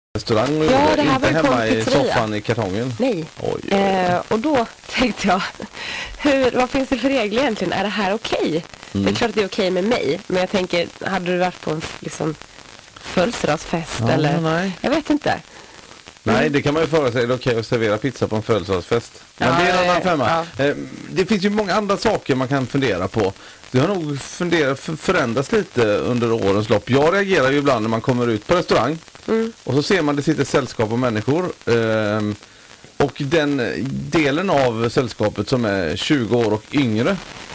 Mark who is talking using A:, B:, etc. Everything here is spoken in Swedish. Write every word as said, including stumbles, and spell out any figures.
A: Restaurang och
B: Ja,
A: gjorde,
B: det här
A: inte
B: var
A: hemma i
B: pizzeria.
A: soffan i kartongen.
B: Nej.
A: Oj, oj, oj.
B: Eh, och då tänkte jag, hur, vad finns det för regler egentligen? Är det här okej?
A: Mm.
B: Det är klart att det är okej med mig. Men jag tänker, hade du varit på en liksom, födelsedagsfest
A: Ja,
B: eller?
A: nej.
B: Jag vet inte.
A: Nej, det kan man ju föra sig. Det är okej att servera pizza på en födelsedagsfest. Men
B: Ja,
A: det är en annan
B: eh,
A: femma.
B: ja.
A: Eh, Det finns ju många andra saker man kan fundera på. Det har nog funderat, för, förändrats lite under årens lopp. Jag reagerar ju ibland när man kommer ut på restaurang.
B: Mm.
A: Och så ser man det sitter sällskap av människor. Eh, och den delen av sällskapet som är tjugo år och yngre